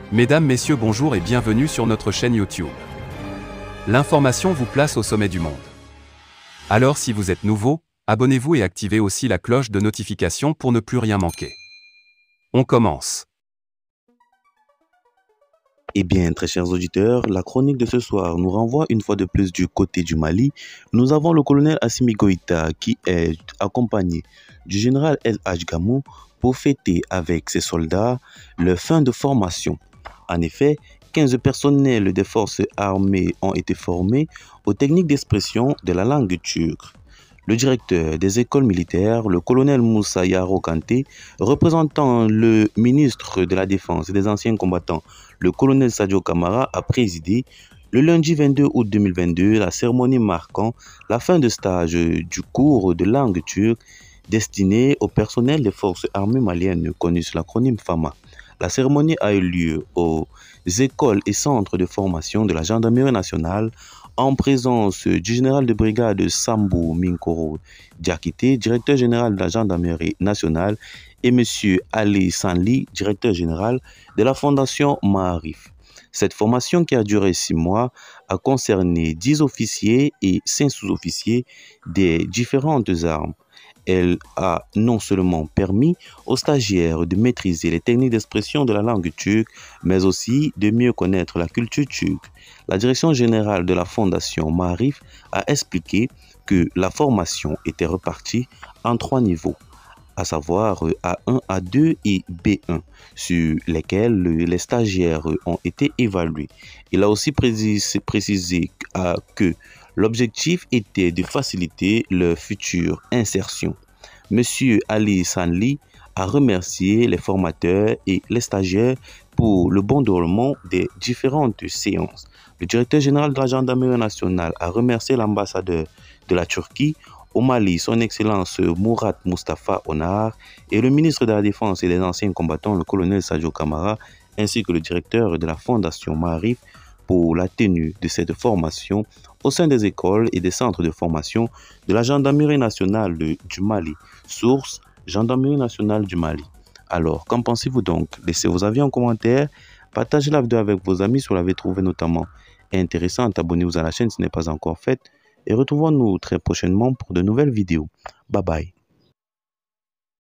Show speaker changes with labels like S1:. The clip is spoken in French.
S1: Mesdames, Messieurs, bonjour et bienvenue sur notre chaîne YouTube. L'information vous place au sommet du monde. Alors si vous êtes nouveau, abonnez-vous et activez aussi la cloche de notification pour ne plus rien manquer. On commence.
S2: Eh bien, très chers auditeurs, la chronique de ce soir nous renvoie une fois de plus du côté du Mali. Nous avons le colonel Assimi Goïta qui est accompagné du général El Hadj Gamou pour fêter avec ses soldats leur fin de formation. En effet, 15 personnels des forces armées ont été formés aux techniques d'expression de la langue turque. Le directeur des écoles militaires, le colonel Moussa Yaro Kanté, représentant le ministre de la Défense et des anciens combattants, le colonel Sadio Kamara, a présidé le lundi 22 août 2022 la cérémonie marquant la fin de stage du cours de langue turque destiné au personnel des forces armées maliennes, connu sous l'acronyme FAMA. La cérémonie a eu lieu aux écoles et centres de formation de la gendarmerie nationale en présence du général de brigade Sambou Minkoro Diakité, directeur général de la gendarmerie nationale, et M. Ali Sanli, directeur général de la fondation Maarif. Cette formation, qui a duré 6 mois, a concerné 10 officiers et 5 sous-officiers des différentes armes. Elle a non seulement permis aux stagiaires de maîtriser les techniques d'expression de la langue turque, mais aussi de mieux connaître la culture turque. La direction générale de la fondation Maarif a expliqué que la formation était repartie en 3 niveaux, à savoir A1, A2 et B1, sur lesquels les stagiaires ont été évalués. Il a aussi précisé que l'objectif était de faciliter leur future insertion. Monsieur Ali Sanli a remercié les formateurs et les stagiaires pour le bon déroulement des différentes séances. Le directeur général de la gendarmerie nationale a remercié l'ambassadeur de la Turquie au Mali, son Excellence Mourad Mustafa Onar, et le ministre de la Défense et des anciens combattants, le colonel Sadio Kamara, ainsi que le directeur de la fondation Maarif pour la tenue de cette formation au sein des écoles et des centres de formation de la gendarmerie nationale du Mali. Source: Gendarmerie nationale du Mali. Alors, qu'en pensez-vous donc? Laissez vos avis en commentaire, partagez la vidéo avec vos amis si vous l'avez trouvé notamment intéressante, abonnez-vous à la chaîne si ce n'est pas encore fait, et retrouvons-nous très prochainement pour de nouvelles vidéos. Bye bye.